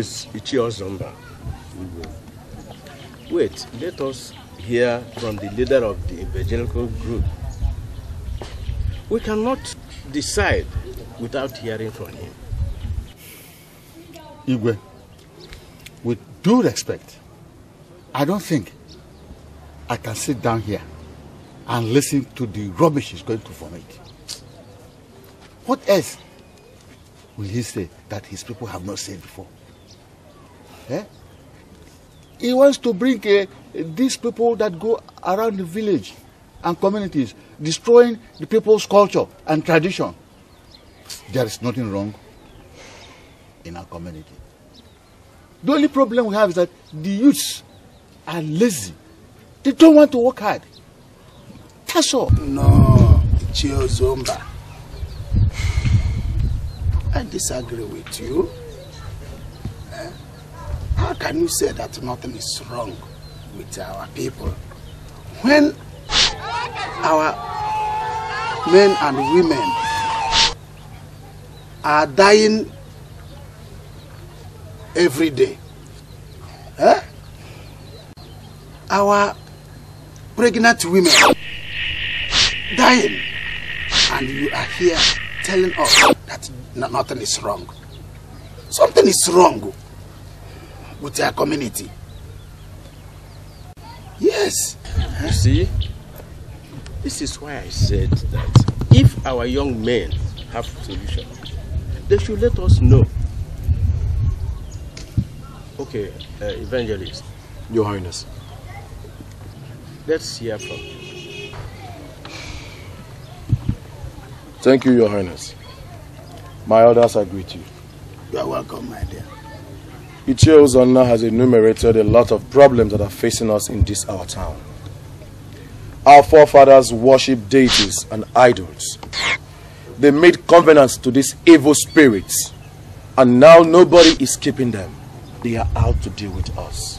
is Ichiozomba. Wait, let us hear from the leader of the evangelical group. We cannot decide without hearing from him. Igwe, with due respect, I don't think I can sit down here and listen to the rubbish he's going to vomit. What else will he say that his people have not said before? Eh? He wants to bring these people that go around the village and communities, destroying the people's culture and tradition. There is nothing wrong in our community. The only problem we have is that the youths are lazy. They don't want to work hard. That's all. No, Chiozomba. I disagree with you. How can you say that nothing is wrong with our people when our men and women are dying every day? Our pregnant women dying, and you are here telling us that nothing is wrong. Something is wrong with our community. Yes. You see, this is why I said that if our young men have solution, they should let us know. Okay, evangelist. Your Highness. Let's hear from you. Thank you, Your Highness. My elders, I greet you. You are welcome, my dear. Ichiozomba has enumerated a lot of problems that are facing us in this our town. Our forefathers worshipped deities and idols. They made covenants to these evil spirits, and now nobody is keeping them. They are out to deal with us.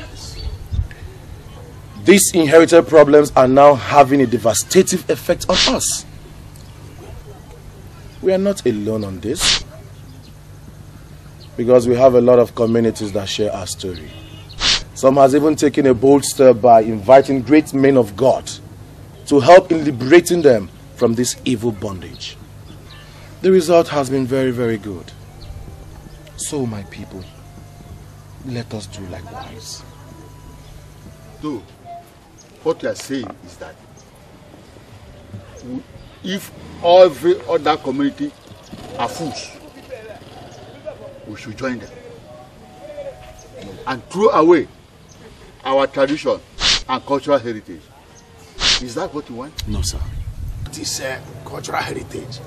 These inherited problems are now having a devastating effect on us. We are not alone on this, because we have a lot of communities that share our story. Some has even taken a bold step by inviting great men of God to help in liberating them from this evil bondage. The result has been very, very good. So, my people, let us do likewise. So, what you are saying is that if every other community are fools, we should join them and throw away our tradition and cultural heritage. Is that what you want? No, sir. It is cultural heritage.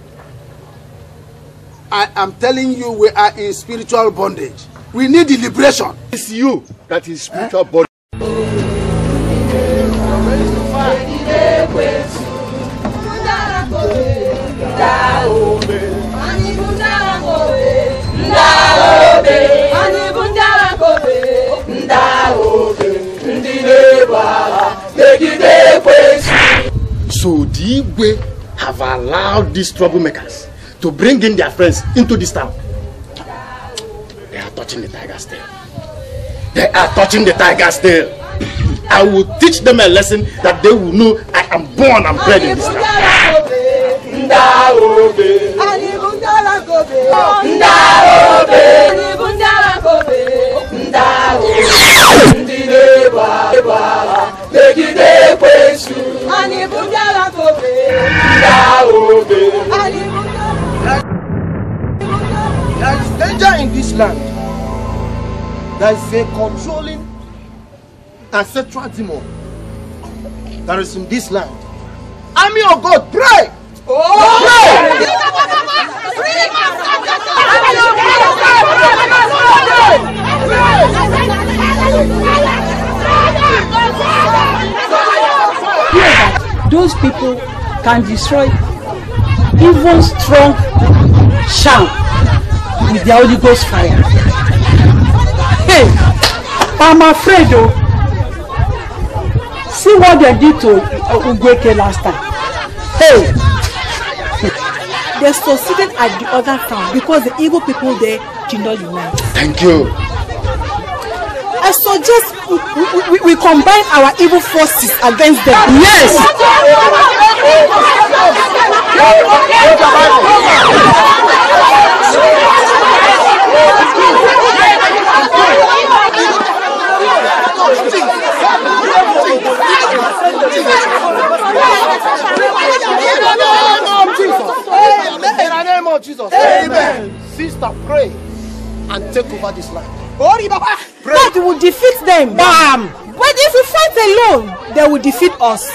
I am telling you, we are in spiritual bondage. We need the liberation. It's you that is spiritual bondage. So the Igwe have allowed these troublemakers to bring in their friends into this town. They are touching the tiger's tail. They are touching the tiger's tail. I will teach them a lesson that they will know I am born and bred in this town. There is danger in this land. There is a controlling ancestral demon that is in this land. Army of God, pray! Those people can destroy even strong charm with the Holy Ghost fire. Hey, I'm afraid though. See what they did to Ugweke last time. Hey, they succeeded at the other town because the evil people there did not unite. Thank you. I suggest we combine our evil forces against them. Yes! In the name of Jesus. Amen. Sister, pray and take over this land. God will defeat them. Bam! But if we fight alone, they will defeat us.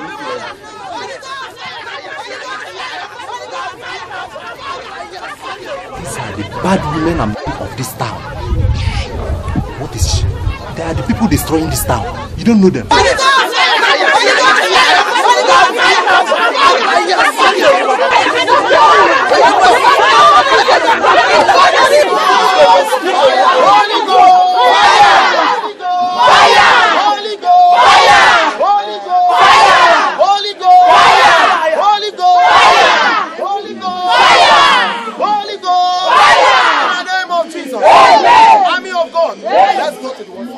These are the bad women and men of this town. What is she? They are the people destroying this town. You don't know them. Army of God. Let's go to the one.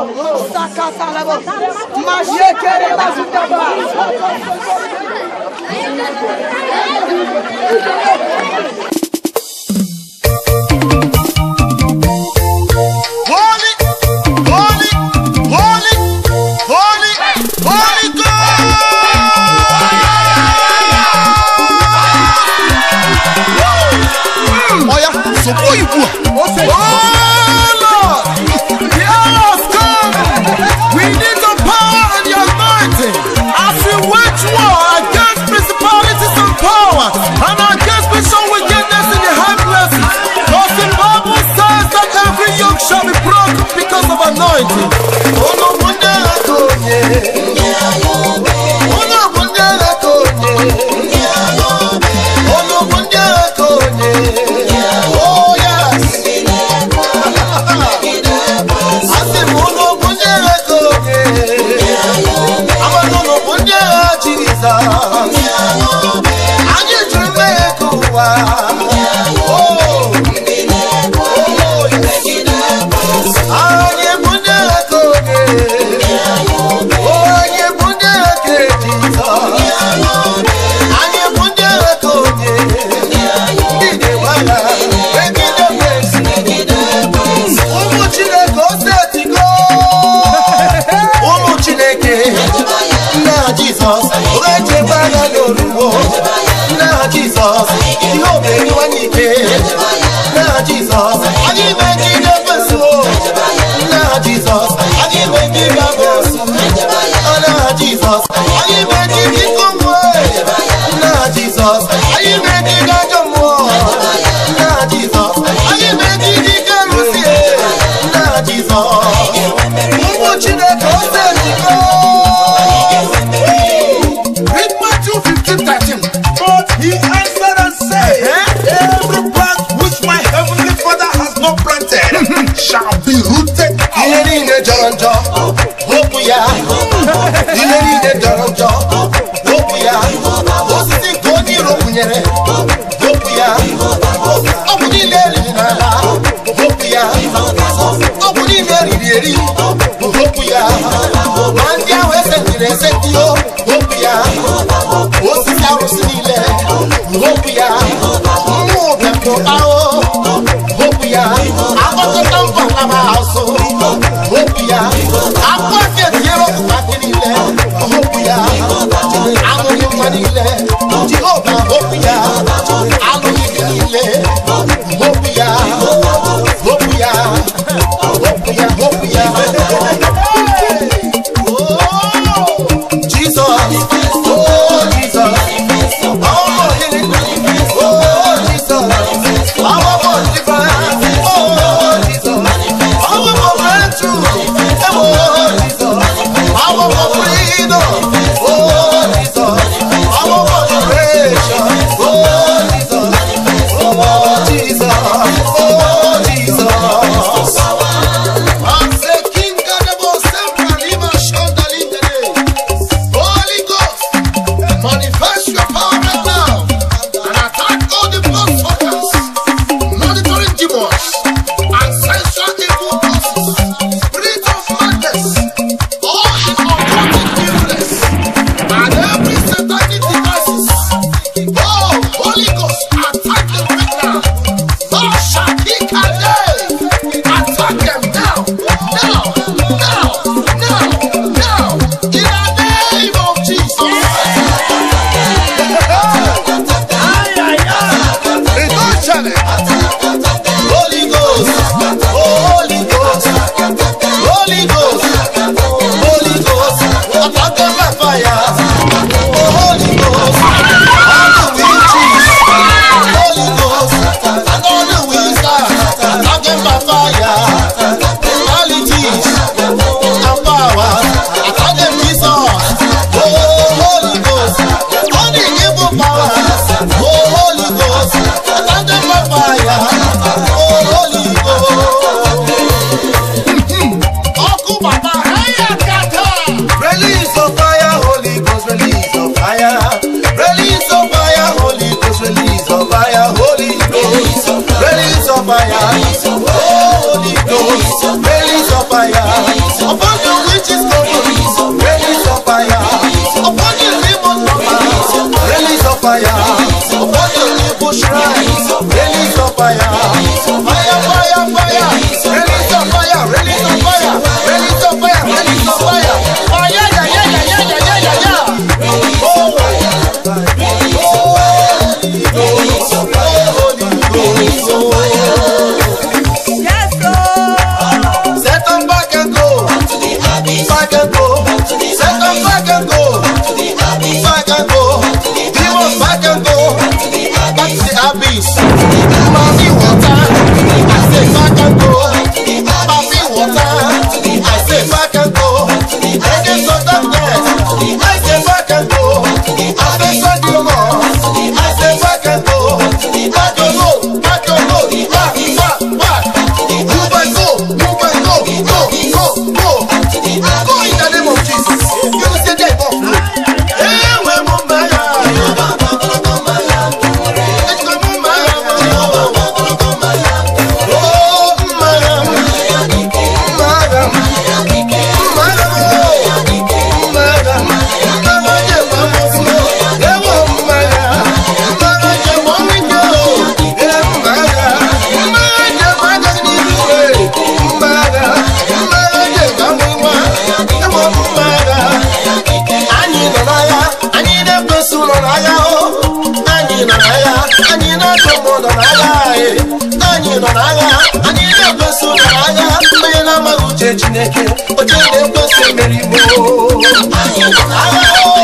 Shall be broken because of anointing. Oh no, oh yes. I said, Jesus. I need to make a Jesus, now Jesus, you obey when you can. Now Jesus, I give me the best. Now Jesus, I give me the best. Now Jesus, I give me the come way. Now Jesus, I give me the come way. Now Jesus, I give me the carousel. Now Jesus, who wants you to go? But he answered and said, every plant which my heavenly Father has not planted shall be rooted out. Jesus, oh Jesus, oh Holy Ghost, Holy Ghost, attack them by fire. Oh, Holy Ghost, all the witches, Holy Ghost, and all the wizards, attack them by fire. Principalities and powers, attack them Jesus. Oh, Holy Ghost, all the evil powers, oh, Holy Ghost, attack them by fire. Oh, Holy Ghost. Release of fire, Holy Ghost, release of fire. Release of fire, Holy Ghost, release of fire, Holy Ghost. Release of fire, Holy Ghost, release of fire. Upon the witches come, release of fire. Upon the demon come, release of fire. Upon the evil shrines, release of fire. Fire, fire, fire. Release of fire, release of fire. Release of fire, release of fire. Fire, yeah, yeah, yeah, yeah, yeah, yeah, yeah. Yes, sir. Set them back and go. Back and go. Set them back and go. Back and go. Demons back and go. Back to the abyss. Muddy water. I say back and go. Muddy water. I say back and go. Against the darkness. I say back and go. I say back and go. I say back and go. Back and go. Back and go. Back, back, back. Move and go. Move and go. Go, go, go. Go in the name of Jesus. You will say that off. Hey, we're Mumaya. Chineke, o jere kwese merimo. Anyị nọ n'agha o.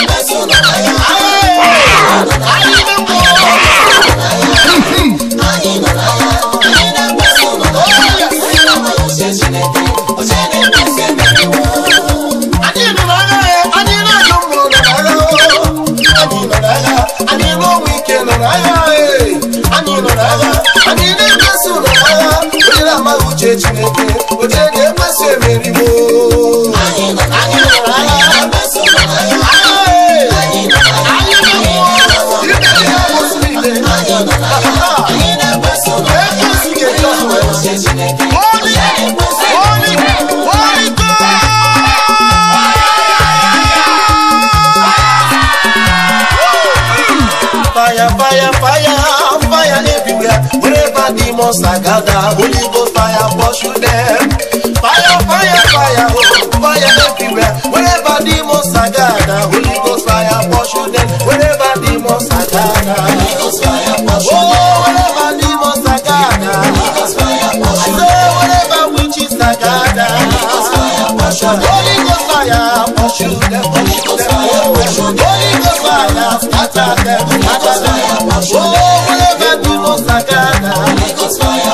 Demons are gathered, Holy Ghost fire pursue them. Fire, fire, fire, oh, fire everywhere. Wherever demons are gathered, Holy Ghost fire pursue them. Wherever demons are gathered, Holy Ghost fire pursue them. Oh, wherever demons are gathered, Holy Ghost fire pursue them. I say wherever witches are gathered, Holy Ghost fire pursue them. Holy Ghost fire pursue them. Holy Ghost fire pursue them. Holy Ghost fire scatter them, scatter them. Oh, wherever demons are gathered, Holy Ghost fire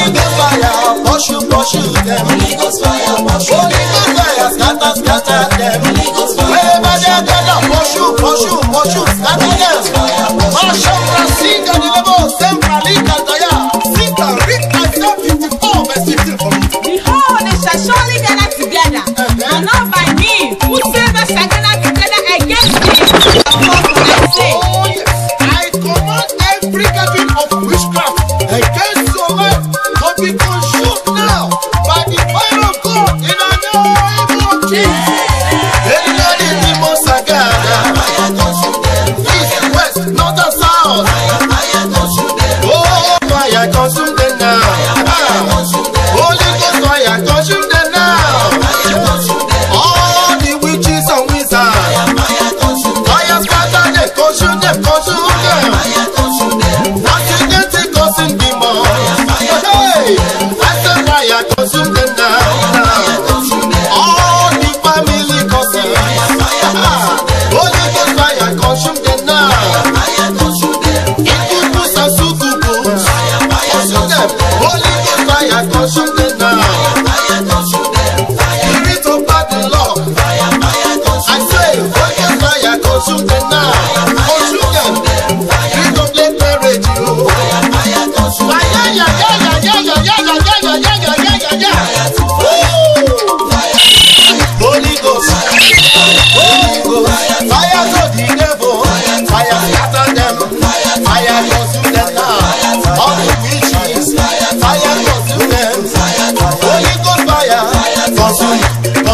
pursue them. Holy Ghost fire pursue them. Holy Ghost fire scatter, scatter them. Holy Ghost fire wherever they are gathered, pursue, scatter them. Marshall Rasiga the level Sempra Lika Daya. Sita Rick Isaiah 54 verse 15 for me. Behold, they shall surely gather together, and not by me. Whosoever shall gather together against me, I say, oh yes, I command every gathering of witchcraft against your life to be consumed now by the fire of God in the name of Jesus. Any of the demons are gathered, east, west, north and south. Oh, fire consume them now. Holy Ghost fire consume them now.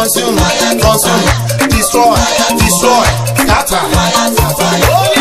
consume, consume, destroy, destroy, scatter. Holy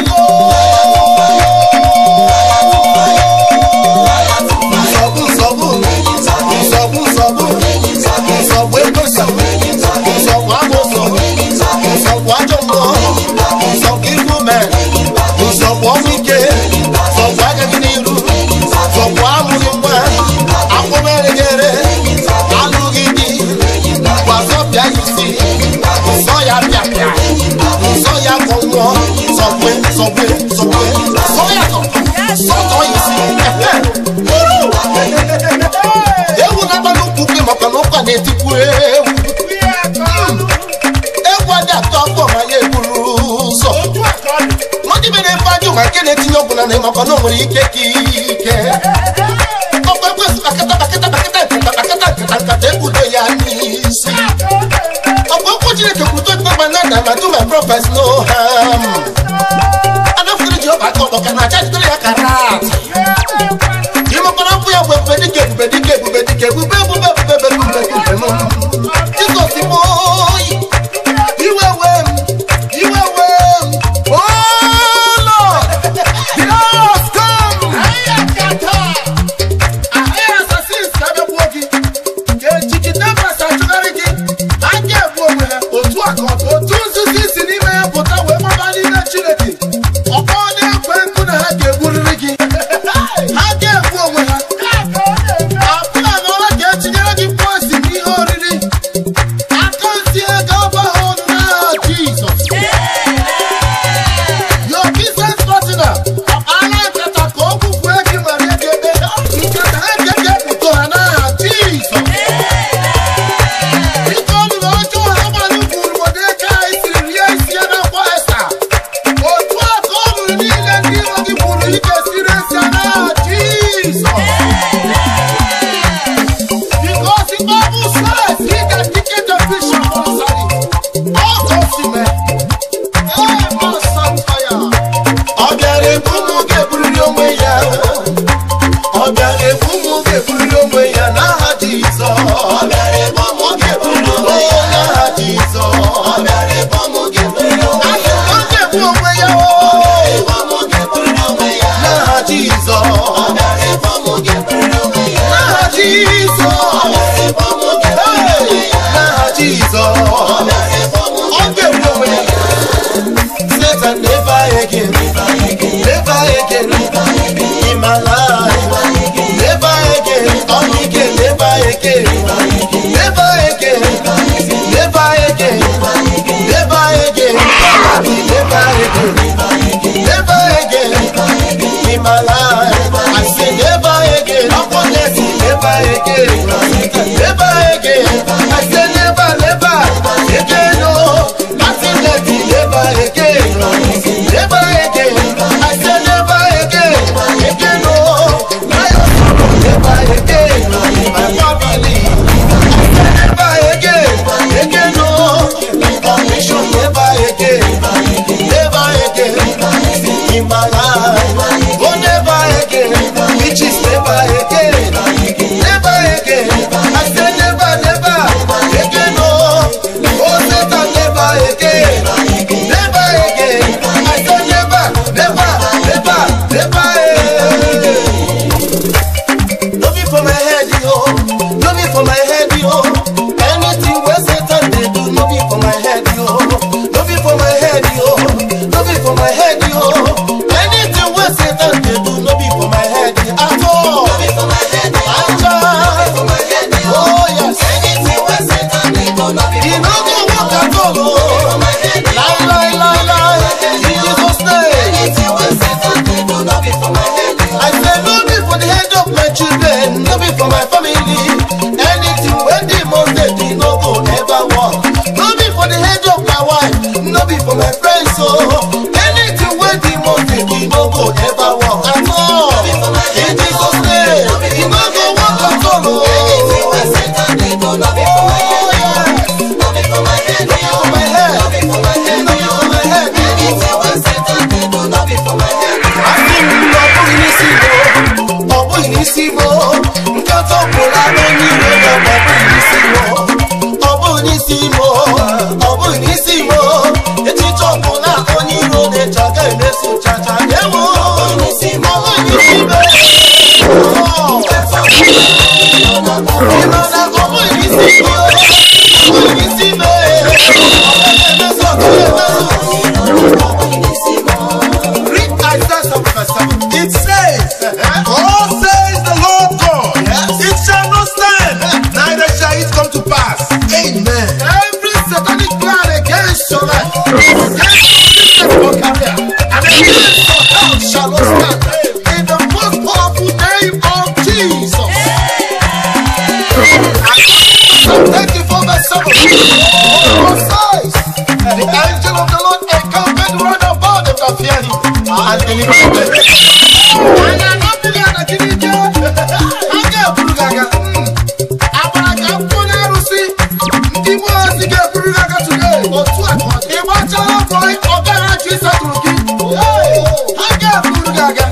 my prophets no harm. I don't feel the job I got, but can I just tell you a carrot? You know, but I'm going to Jesus, the boy, you are well, you are well. Oh, Lord, the Lord come. I hear assassins have a walkie. Chicken never saturate. I get woman, or two o'clock, or two. Obunisi mo The angel of the Lord encamped round about them that fear him and delivered them. And I'm not really an activity. I get Burugaga. I'm going to see the words to get Burugaga today. He wants a boy of the Jesus to give. I get Burugaga.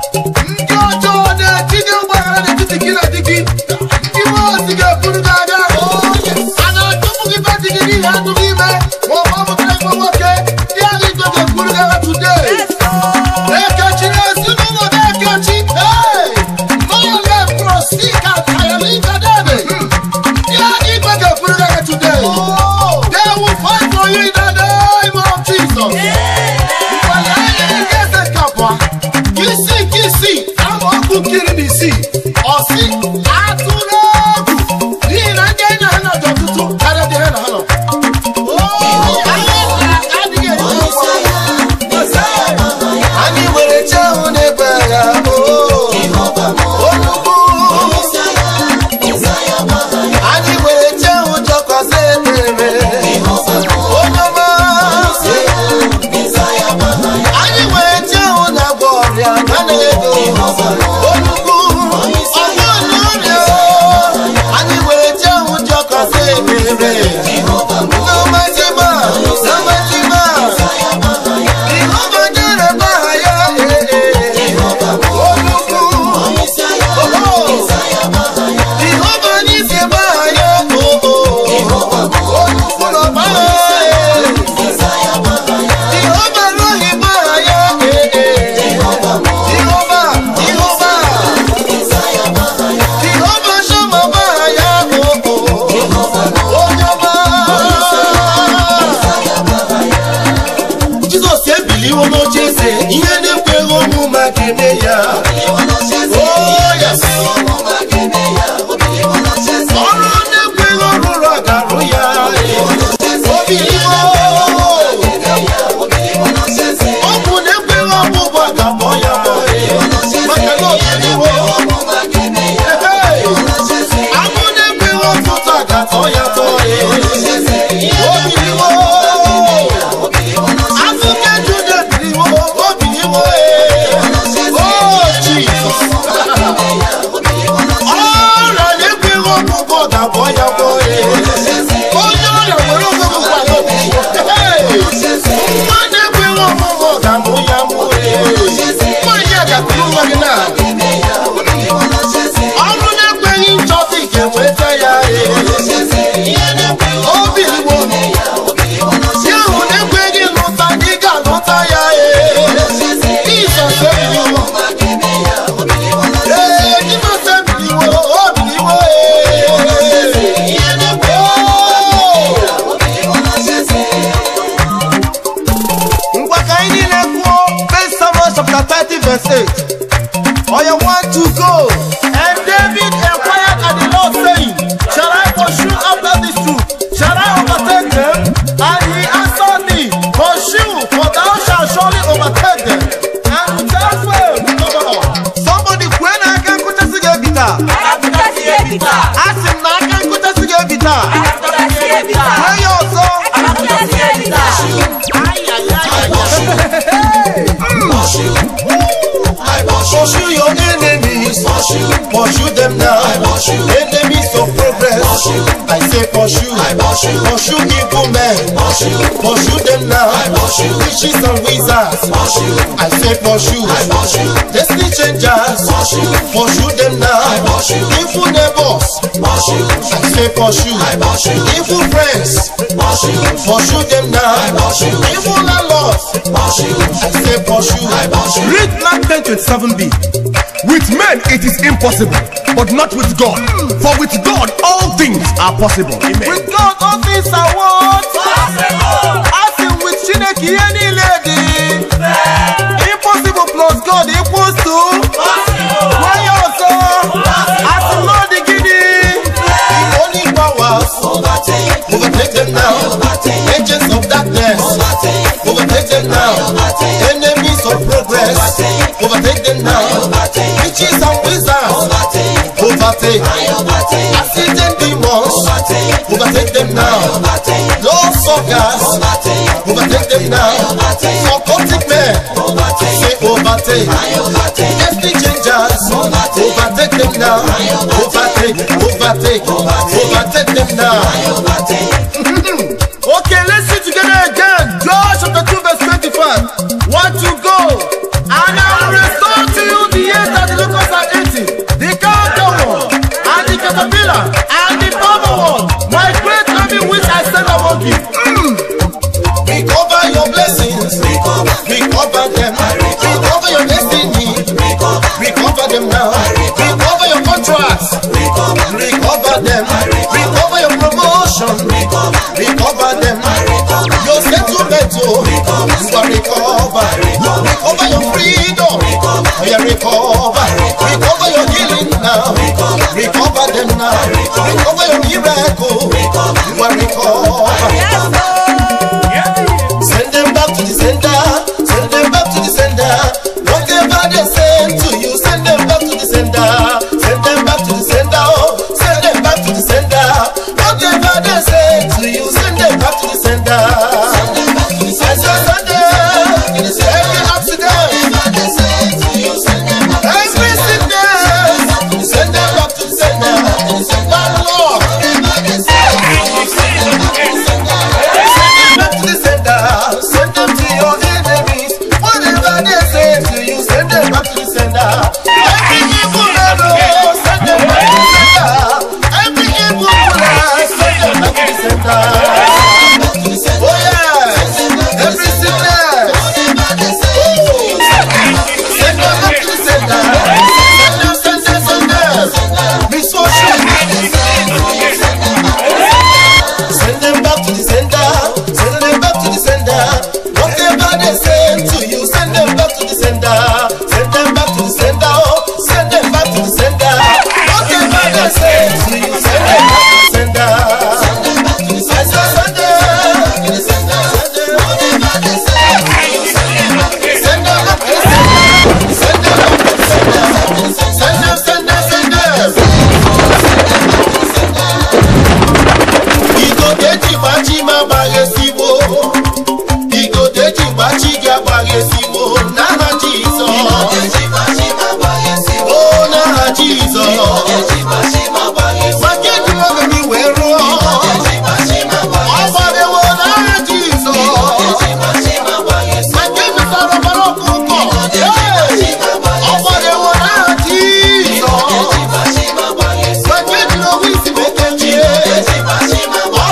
Pursue them now. Enemies of progress. I say pursue. Pursue evil men. Pursue them now. Witches and wizards. I say pursue. Destiny changers. Pursue them now. Evil neighbors. I say pursue. Evil friends. Pursue them now. Evil landlords. I say pursue. Read Mark 10:27b. With men it is impossible, but not with God. For with God all things are possible. Amen. With God all things are what? Possible. As in with Chineke any lady. Impossible plus God equals to possible. Why also? As in Lord the Guinea. The only powers overtake them now. Agents of darkness overtake them now. Enemies of progress overtake them now. Witches and wizards overtake. Accident demons overtake them now. Lord suckers, overtake them now. Occultic men, say overtake. FD changers, overtake them now. Overtake them now. Okay, let's see together again. Joel chapter 2 verse 25. 1 to go. And I will restore to you the years that the locusts are eating, the cankerworm, and the caterpillar, and the palmer worm, my great army which I send among you. Recover your blessings, recover them, recover your destiny, recover them now, recover your contracts, recover them, recover your promotion, recover them, your settlement, you are recover your freedom, recover your healing now, recover them now, recover your miracle, you are recover. Send them back to the sender, send them back to the sender. Whatever they send to you, send them back to the sender, send them back to the sender, send them back to the sender. Whatever they send to you, send them back to the sender. Send them back to the sender, every accident, every sickness, send them back to the sender. Bad Lord, send them back to the sender. Send them to your enemies. Whatever they say to you, send them back to the sender. Every evil arrow, send them back to the sender. Every evil bullet, send them back to the sender. Oh yeah, every sickness, send them back to the sender. Send them. Misfortune, send them back to the sender. Send them back to the sender. Whatever they send to you, send them back to the sender. Send them back to the sender. Send them back to the sender. Whatever they send to you, send them back to the sender. Send them back to the sender. Send them. Whatever they send to you, send them back to the sender. Send them back to the sender. Send them. Igo deji bachi ma bagesibo. Igo deji bachi ga bagesibo. Na Jesus. Igo deji bachi ma bagesibo. Oh na Jesus. Igo deji bachi ma bagesibo. Magedi mo mi wero. Igo deji bachi ma bagesibo. Obade wo na Jesus. Igo deji bachi ma bagesibo. Magedi saro baroko ko. Igo deji bachi ma bagesibo. Obade wo na Jesus. Igo deji bachi ma bagesibo. Magedi no wisi mekeji. Igo deji bachi ma bagesibo.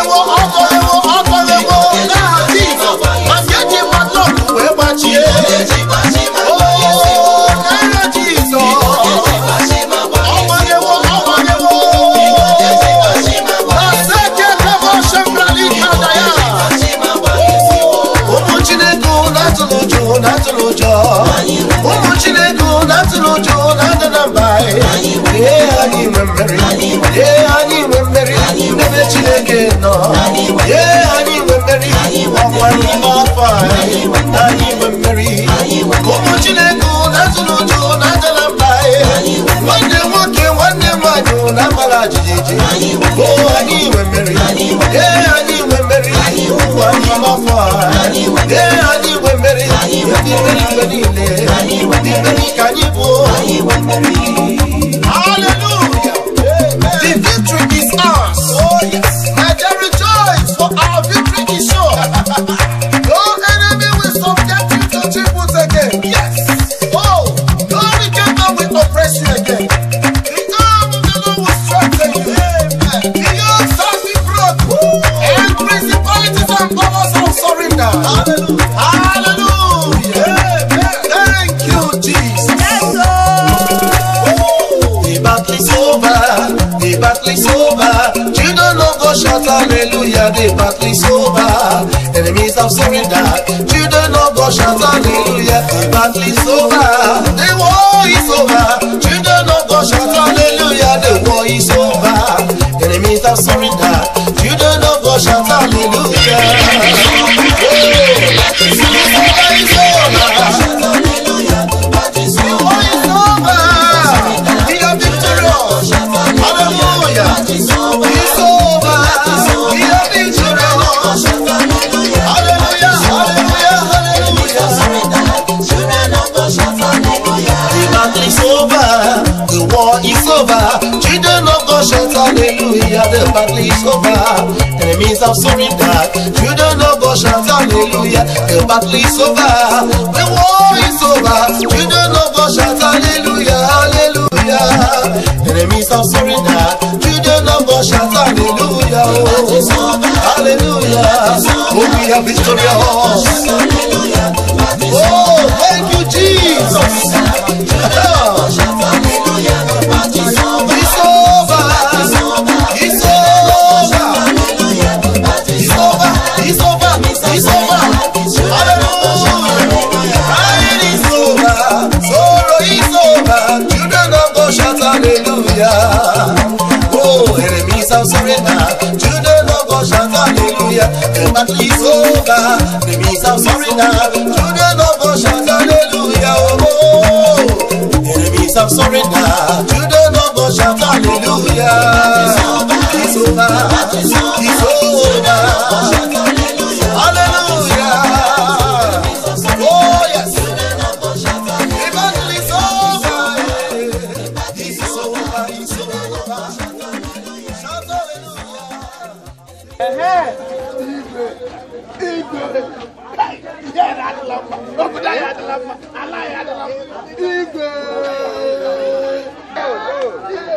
Hallelujah. The victory is ours. Oh yes. And they rejoice, for our victory is sure. No enemy will subject you to tribute again. Yes. Oh, no wicked will oppress you again. The arm of the Lord will strengthen you. Amen. The yoke shall be broken. And principalities and powers will surrender. Hallelujah. Hallelujah. Amen. Thank you, Jesus. The battle is over. The battle is over. Children of God shout hallelujah. The battle is over. Enemies have surrendered. Children of God shout hallelujah. The battle is over. The war is over. Children of God shout hallelujah. The war is over. Enemies have surrendered. Children of God shout hallelujah. It's over. battle is over. Enemies have surrendered. Children of God shout hallelujah. The battle is over. The war is over. Children of God shout hallelujah, hallelujah. Enemies have surrendered. Children of God shout hallelujah. Oh, hallelujah. Oh, we have victorious. Oh, thank you, Jesus. Oh, enemies have surrendered. Children of God shout hallelujah. The battle is over. Enemies have surrendered. Children of God shout hallelujah. Oh, enemies have surrendered. Children of God shout hallelujah. It's over. It's over. Hallelujah. Oh yes. The battle is over. It's over. It's over. Shout hallelujah.